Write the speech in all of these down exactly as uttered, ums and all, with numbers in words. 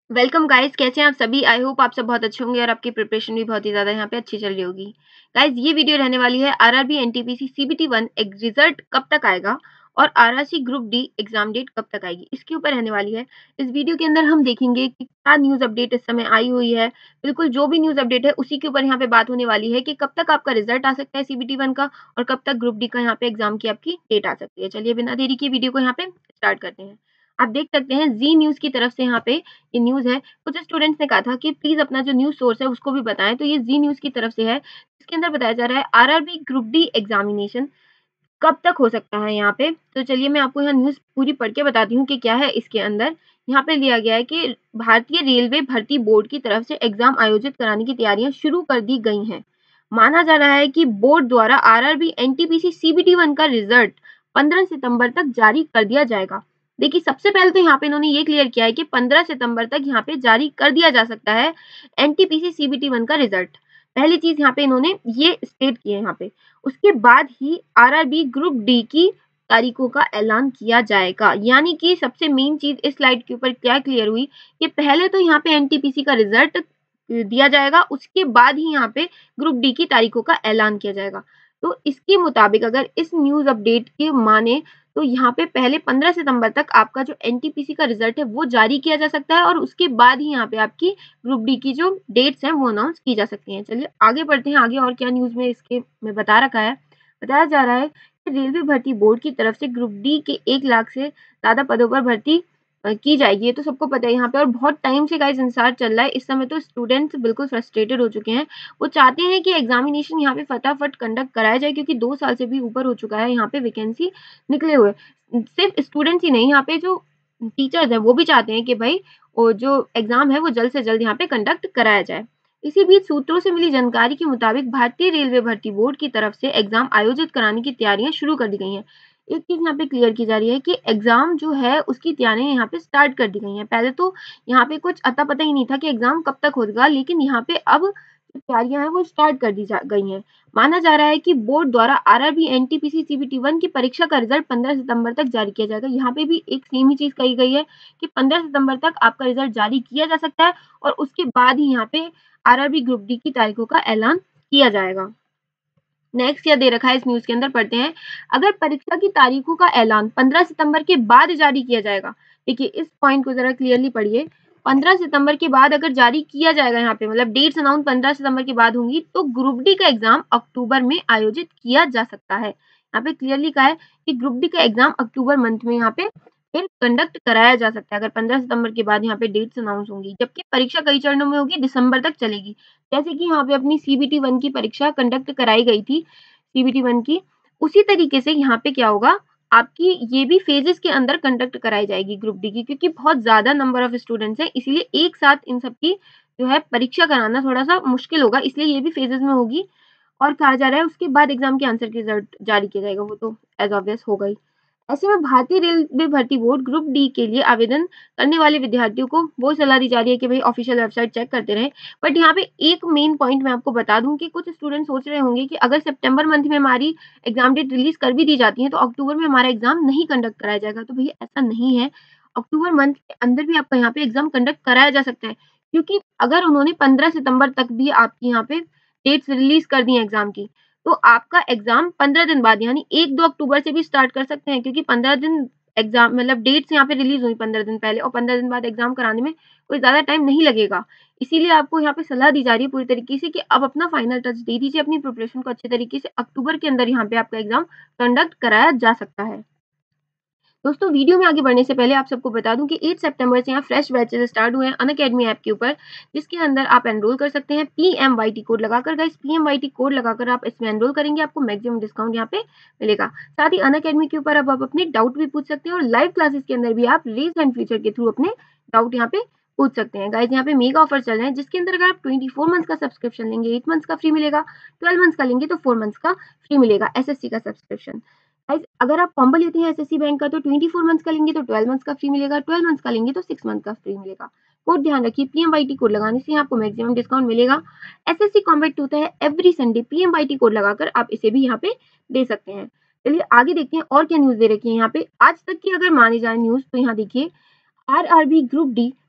Welcome guys, कैसे हैं आप सभी। आई होप आप सब बहुत अच्छे होंगे और आपकी प्रिपरेशन भी बहुत ही ज़्यादा यहाँ पे अच्छी चल रही होगी। गाइस, ये वीडियो रहने वाली है RRB NTPC CBT one result कब तक आएगा और RRC group D exam date कब तक आएगी, इसके ऊपर रहने वाली है। इस वीडियो के अंदर हम देखेंगे कि क्या न्यूज़ अपडेट इस समय आई हुई है। बिल्कुल जो भी न्यूज़ अपडेट है उसी के ऊपर यहाँ पे बात होने वाली है कि कब तक आपका रिजल्ट आ सकता है सीबीटी वन का और कब तक ग्रुप डी का यहाँ पे एग्जाम की आपकी डेट आ सकती है। चलिए बिना देरी के वीडियो को यहाँ पे स्टार्ट करते हैं। आप देख सकते हैं जी न्यूज़ की तरफ से यहाँ पे ये न्यूज़ है। कुछ स्टूडेंट्स ने कहा था कि प्लीज़ अपना जो न्यूज़ सोर्स है उसको भी बताएँ, तो ये जी न्यूज़ की तरफ से है। इसके अंदर बताया जा रहा है आरआरबी ग्रुप डी एग्ज़ामिनेशन कब तक हो सकता है यहाँ पे। तो चलिए मैं आपको यहाँ न्यूज़ पूरी पढ़ के बताती हूँ कि क्या है इसके अंदर। यहाँ पे लिया गया है कि भारतीय रेलवे भर्ती बोर्ड की तरफ से एग्ज़ाम आयोजित कराने की तैयारियाँ शुरू कर दी गई हैं। माना जा रहा है कि बोर्ड द्वारा आरआरबी एनटीपीसी सीबीटी वन का रिज़ल्ट पंद्रह सितंबर तक जारी कर दिया जाएगा। देखिए, सबसे पहले तो यहाँ पे इन्होंने ये क्लियर किया है कि पंद्रह सितंबर तक यहाँ पे जारी कर दिया जा सकता है एनटीपीसी सीबीटी वन का रिज़ल्ट। पहली चीज़ यहाँ पे इन्होंने ये स्टेट की है यहाँ पे। उसके बाद ही आरआरबी ग्रुप डी की तारीखों का ऐलान किया जाएगा। यानी कि सबसे मेन चीज़ इस स्लाइड के ऊपर क्या क्लियर हुई कि पहले तो यहाँ पे एनटीपीसी का रिज़ल्ट दिया जाएगा, उसके बाद ही यहाँ पे ग्रुप डी की तारीखों का ऐलान किया जाएगा। तो इसके मुताबिक अगर इस न्यूज़ अपडेट के माने तो यहाँ पे पहले पंद्रह सितंबर तक आपका जो एनटीपीसी का रिज़ल्ट है वो जारी किया जा सकता है और उसके बाद ही यहाँ पे आपकी ग्रुप डी की जो डेट्स हैं वो अनाउंस की जा सकती हैं। चलिए आगे बढ़ते हैं, आगे और क्या न्यूज़ में इसके में बता रखा है। बताया जा रहा है कि रेलवे भर्ती बोर्ड की तरफ से ग्रुप डी के एक लाख से ज़्यादा पदों पर भर्ती अ, की जाएगी। ये तो सबको पता है यहाँ पे और बहुत टाइम से गाइस इंतज़ार चल रहा है। इस समय तो स्टूडेंट्स बिल्कुल फ्रस्ट्रेटेड हो चुके हैं। वो चाहते हैं कि एग्ज़ामिनेशन यहाँ पे फटाफट कंडक्ट कराया जाए क्योंकि दो साल से भी ऊपर हो चुका है यहाँ पे वैकेंसी निकले हुए। सिर्फ स्टूडेंट्स ही नहीं, यहाँ पे जो टीचर्स हैं वो भी चाहते हैं कि भाई वो जो एग्ज़ाम है वो जल्द से जल्द यहाँ पे कंडक्ट कराया जाए। इसी बीच सूत्रों से मिली जानकारी के मुताबिक भारतीय रेलवे भर्ती बोर्ड की तरफ से एग्ज़ाम आयोजित कराने की तैयारियां शुरू कर दी गई हैं। एक चीज़ यहाँ पे क्लियर की जा रही है कि एग्ज़ाम जो है उसकी तैयारियां यहाँ पे स्टार्ट कर दी गई हैं। पहले तो यहाँ पे कुछ अता पता ही नहीं था कि एग्ज़ाम कब तक होगा, लेकिन यहाँ पे अब जो तैयारियां हैं वो स्टार्ट कर दी जा गई हैं। माना जा रहा है कि बोर्ड द्वारा आरआरबी एनटीपीसी सीबीटी वन की परीक्षा का रिजल्ट पंद्रह सितंबर तक जारी किया जाएगा। यहाँ पे भी एक सेम ही चीज़ कही गई है कि पंद्रह सितंबर तक आपका रिजल्ट जारी किया जा सकता है और उसके बाद ही यहाँ पे आरआरबी ग्रुप डी की तारीखों का ऐलान किया जाएगा। नेक्स्ट क्या दे रखा है इस न्यूज़ के अंदर पढ़ते हैं। अगर परीक्षा की तारीखों का ऐलान पंद्रह सितंबर के बाद जारी किया जाएगा, देखिए इस पॉइंट को ज़रा क्लियरली पढ़िए। पंद्रह सितंबर के बाद अगर जारी किया जाएगा, यहाँ पे मतलब डेट्स अनाउंस पंद्रह सितंबर के बाद होंगी, तो ग्रुप डी का एग्ज़ाम अक्टूबर में आयोजित किया जा सकता है। यहाँ पे क्लियरली कहा है कि ग्रुप डी का एग्ज़ाम अक्टूबर मंथ में यहाँ पे फिर कंडक्ट कराया जा सकता है अगर पंद्रह सितंबर के बाद यहाँ पे डेट्स अनाउंस होंगी। जबकि परीक्षा कई चरणों में होगी, दिसंबर तक चलेगी। जैसे कि यहाँ पे अपनी सीबीटी वन की परीक्षा कंडक्ट कराई गई थी, सीबीटी वन की, उसी तरीके से यहाँ पे क्या होगा, आपकी ये भी फेजेस के अंदर कंडक्ट कराई जाएगी ग्रुप डी की, क्योंकि बहुत ज़्यादा नंबर ऑफ स्टूडेंट्स हैं, इसलिए एक साथ इन सबकी जो है परीक्षा कराना थोड़ा-सा मुश्किल होगा, इसलिए ये भी फेजेस में होगी। और कहा जा रहा है उसके बाद एग्ज़ाम के आंसर की रिज़ल्ट जारी किया जाएगा, वो तो एज़ ऑब्वियस होगा ही। ऐसे में भारतीय रेलवे भर्ती बोर्ड ग्रुप डी के लिए आवेदन करने वाले विद्यार्थियों को वो सलाह दी जा रही है कि भाई ऑफिशियल वेबसाइट चेक करते रहें। बट यहाँ पे एक मेन पॉइंट मैं आपको बता दूँ कि कुछ स्टूडेंट सोच रहे होंगे कि अगर सितंबर मंथ में हमारी एग्ज़ाम डेट रिलीज़ कर भी दी जाती है, तो अक्टूबर में हमारा एग्ज़ाम नहीं कंडक्ट कराया जाएगा। तो भैया ऐसा नहीं है, अक्टूबर मंथ के अंदर भी आपका यहाँ पे एग्ज़ाम कंडक्ट कराया जा सकता है। क्योंकि अगर उन्होंने पंद्रह सितंबर तक भी आपकी यहाँ पे डेट्स रिलीज़ कर दी हैं एग्ज़ाम की, तो आपका एग्ज़ाम पंद्रह दिन बाद यानी एक दो अक्टूबर से भी स्टार्ट कर सकते हैं, क्योंकि पंद्रह दिन एग्ज़ाम मतलब डेट्स यहाँ पे रिलीज़ हुई पंद्रह दिन पहले और पंद्रह दिन बाद एग्ज़ाम कराने में कोई ज़्यादा टाइम नहीं लगेगा। इसीलिए आपको यहाँ पे सलाह दी जा रही है पूरी तरीके से कि अब अपना फाइनल टच दे दीजिए अपनी प्रिपरेशन को अच्छे तरीके से, अक्टूबर के अंदर यहाँ पे आपका एग्ज़ाम कंडक्ट कराया जा सकता है। दोस्तों, वीडियो में आगे बढ़ने से पहले आप सबको बता दूं कि आठ सितंबर से यहाँ फ्रेश बैचेस स्टार्ट हुए हैं अनअकैडमी ऐप के ऊपर, जिसके अंदर आप एनरोल कर सकते हैं पीएमवाईटी कोड लगाकर। गाइस, पीएमवाईटी कोड लगाकर आप इसमें एनरोल करेंगे, आपको मैक्सिमम डिस्काउंट यहाँ पे मिलेगा। साथ ही अनअकैडमी के ऊपर अब आप अपने डाउट भी पूछ सकते हैं और लाइव क्लासेस के अंदर भी आप रेज हैंड फीचर के थ्रू अपने डाउट यहाँ पे पूछ सकते हैं। गाइस, यहाँ पे मेगा ऑफर चल रहे हैं, जिसके अंदर अगर आप ट्वेंटी फोर मंथ्स का सब्सक्रिप्शन लेंगे एट मंथ्स का फ्री मिलेगा, ट्वेल्व मंथ्स का लेंगे तो फोर मंथ्स का फ्री मिलेगा एसएससी का सब्सक्रिप्शन। गाइस, अगर आप कॉम्बो लेते हैं एसएससी बैंक का तो ट्वेंटी फोर मंथ्स का लेंगे तो ट्वेल्व मंथ्स का फ्री मिलेगा, ट्वेल्व मंथ्स का लेंगे तो सिक्स मंथ का फ्री मिलेगा। कोड ध्यान रखिए, पीएमवाईटी कोड लगाने से आपको मैक्सिमम डिस्काउंट मिलेगा। एसएससी कॉम्बैट होता है एवरी संडे, पीएमवाईटी कोड लगाकर आप इसे भी यहाँ पे दे सकते हैं। चलिए आगे देखते हैं और क्या न्यूज़ दे रखी है यहाँ पे। आज तक की अगर मानी जाए न्यूज़ तो यहाँ देखिए, आरआरबी ग्रुप डी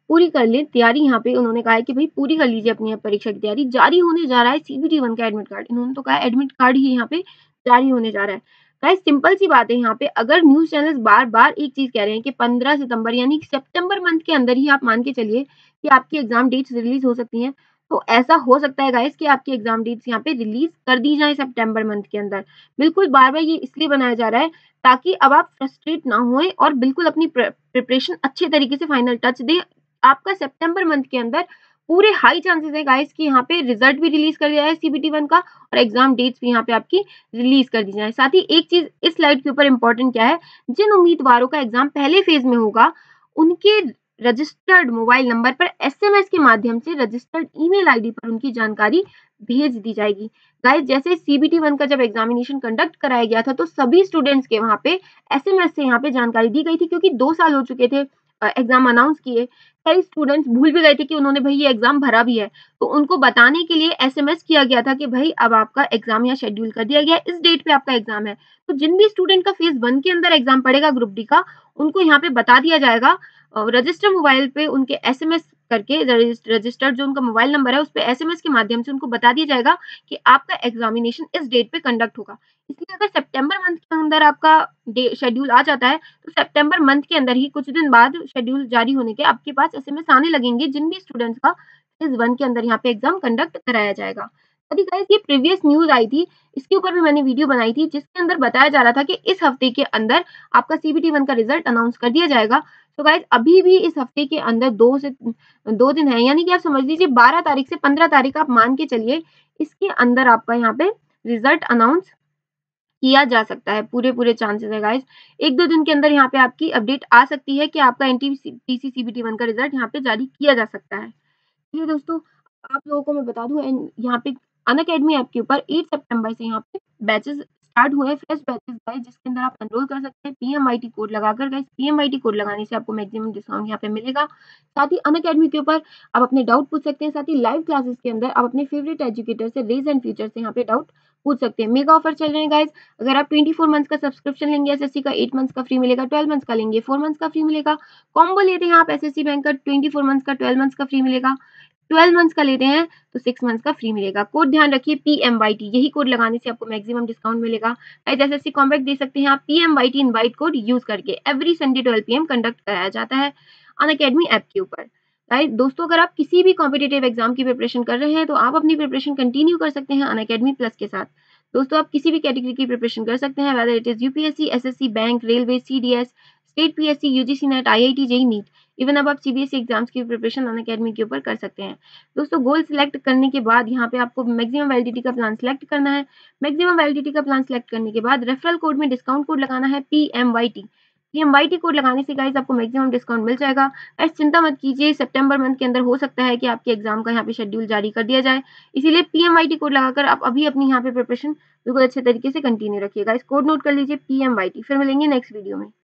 पूरी कर लें तैयारी। यहाँ पे उन्होंने कहा है कि भाई पूरी कर लीजिए अपनी अब परीक्षा की तैयारी। जारी होने जा रहा है सीबीटी वन का एडमिट कार्ड। इन्होंने तो कहा एडमिट कार्ड ही यहाँ पे जारी होने जा रहा है। गाइस सिंपल सी बात है यहाँ पे, अगर न्यूज़ चैनल्स बार-बार एक चीज़ कह रहे हैं कि पंद्रह सितंबर यानी कि सितंबर मंथ के अंदर ही आप मान के चलिए कि आपकी एग्ज़ाम डेट्स रिलीज़ हो सकती हैं। तो ऐसा हो सकता है गाइस कि आपकी एग्ज़ाम डेट्स यहाँ पे रिलीज़ कर दी जाएँ सितंबर मंथ के अंदर। बिल्कुल बार-बार ये इसलिए बनाया जा रहा है ताकि अब आप फ्रस्ट्रेट ना होएँ और बिल्कुल अपनी प्र प्रिपरेशन अच्छे तरीके से फाइनल टच दें। आपका सितंबर मंथ के अंदर पूरे हाई चांसेस है गाइस कि यहाँ पे रिजल्ट भी रिलीज़ कर दिया है सीबीटी वन का और एग्ज़ाम डेट्स भी यहाँ पे आपकी रिलीज़ कर दी जाए। साथ ही एक चीज़ इस स्लाइड के ऊपर इम्पोर्टेंट क्या है, जिन उम्मीदवारों का एग्ज़ाम पहले फ़ेज़ में होगा, उनके रजिस्टर्ड मोबाइल नंबर पर एसएमएस के माध्यम से रजिस्टर्ड ईमेल आईडी पर उनकी जानकारी भेज दी जाएगी। गाइस जैसे सीबीटी वन का जब एग्ज़ामिनेशन कंडक्ट कराया गया था, तो सभी स्टूडेंट्स के वहाँ पे एसएमएस से यहाँ पे जानकारी दी गई थी क्योंकि दो साल हो चुके थे अ, एग्ज़ाम अनाउंस किए। कई स्टूडेंट्स भूल भी गए थे कि उन्होंने भई ये एग्ज़ाम भरा भी है। तो उनको बताने के लिए एसएमएस किया गया था कि भई अब आपका एग्ज़ाम यहाँ शेड्यूल कर दिया गया है, इस डेट पे आपका एग्ज़ाम है। तो जिन भी स्टूडेंट का फ़ेज़ वन के अंदर एग्ज़ाम पड़ेगा ग्रुप डी का, उनको यहाँ पे बता दिया जाएगा अ, रजिस्टर मोबाइल पे उनके एसएमएस करके रजिस रजिस्टर्ड जो उनका मोबाइल नंबर है, उस पे एसएमएस के माध्यम से उनको बता दिया जाएगा कि आपका एग्ज़ामिनेशन इस डेट पे कंडक्ट होगा। इसलिए अगर सितंबर मंथ के अंदर आपका डे शेड्यूल आ जाता है, तो सितंबर मंथ के अंदर ही कुछ दिन बाद शेड्यूल जारी होने के आपके पास एसएमएस आने लगेंगे, जिन भी स्टूडेंट्स का फ़ेज़ वन के अंदर यहाँ पे एग्ज़ाम कंडक्ट कराया जाएगा। अभी गाइस ये प्रीवियस न्यूज़ आई थी, इसके ऊपर भी मैंने वीडियो बनाई थी, जिसके अंदर बताया जा रहा था कि इस हफ्ते के अंदर आपका सीबीटी वन का रिज़ल्ट अनाउंस कर दिया जाएगा। तो गाइस अभी भी इस हफ्ते के अंदर दो से दो दिन है, यानी कि आप समझ लीजिए बारह तारीख से पंद्रह तारीख आप मान के चलिए, इसके अंदर आपका यहाँ पे रिज़ल्ट अनाउंस किया जा सकता है। पूरे-पूरे चांसेस है गाइस। एक दो दिन के अंदर यहाँ पे आपकी अपडेट आ सकती है कि आपका एनटीपीसी पीसी सीबीटी वन का रिज़ल्ट यहाँ पे जारी किया जा सकता है। चलिए दोस्तों, आप लोगों को मैं बता दूँ एंड यहाँ पे अनअकैडमी ऐप के ऊपर आठ सितंबर से यहाँ पे बैचेज़ स्टार्ट हुए हैं, फ्रेश बैचेज़ गाइस, जिसके अंदर आप एनरोल कर सकते हैं पीएमआईटी कोड लगाकर। गाइस पीएमआईटी कोड लगाने से आपको मैक्सिमम डिस्काउंट यहाँ पे मिलेगा। साथ ही अनअकैडमी के ऊपर आप अपने डाउट पूछ सकते हैं। साथ ही लाइव क्लासेस के अंदर आप अपने फेवरेट एजुकेटर से रेज़ एंड फ्यूचर से यहाँ पे डाउट पूछ सकते हैं। मेगा ऑफर चल रहे हैं गाइस, अगर आप चौबीस मंथ्स का सब्सक्रिप्शन लेंगे एसएससी का आठ मंथ्स का फ्री मिलेगा, बारह मंथ्स का लेंगे चार मंथ्स का फ्री मिलेगा। कॉम्बो लेते हैं आप एसएससी बैंक का चौबीस मंथ्स का बारह मंथ्स का फ्री मिलेगा। बारह मंथ्स का लेते हैं तो छह मंथ्स का फ्री मिलेगा। कोड ध्यान रखिए पीएमवाईटी, यही कोड लगाने से आपको मैक्सिमम डिस्काउंट मिलेगा। गाइस एसएससी कॉम्बैक्ट दे सकते हैं आप पीएमवाईटी इनवाइट कोड यूज़ करके। एवरी संडे बारह पीएम कंडक्ट कराया जाता है अनअकैडमी ऐप के ऊपर। गाइस दोस्तों, अगर आप किसी भी कॉम्पिटिटिव एग्जाम की प्रिपरेशन कर रहे हैं, तो आप अपनी प्रिपरेशन कंटिन्यू कर सकते हैं अनअकैडमी प्लस के साथ। दोस्तों, आप किसी भी कैटेगरी की प्रिपरेशन कर सकते हैं, whether it is UPSC, SSC, bank, railway, CDS, state PSC, UGC NET, IIT, JEE NEET. Even अब आप सीबीएसई एग्जाम्स की प्रिपरेशन अनअकैडमी के ऊपर कर सकते हैं। दोस्तों, गोल सिलेक्ट करने के बाद यहाँ पे आपको मैक्सिमम वैलिडिटी का प्लान सिलेक्ट करना है। मैक्सिमम वैलिडिटी का प्लान सिलेक्ट करने के बाद रेफरल कोड में डिस्काउंट कोड लगाना है पीएमवाईटी। पीएमवाईटी कोड लगाने से गाइस आपको मैक्सिमम डिस्काउंट मिल जाएगा। गाइस चिंता मत कीजिए, सितंबर मंथ के अंदर हो सकता है कि आपके एग्जाम का यहाँ पे शेड्यूल जारी कर दिया जाए। इसीलिए पीएमवाईटी कोड लगाकर आप अभी अपनी यहाँ पे प्रिपरेशन बिल्कुल अच्छे तरीके से कंटिन्यू रखिए। गाइस कोड नोट कर लीजिए पीएमवाईटी। फिर मिलेंगे नेक्स्ट वीडियो में।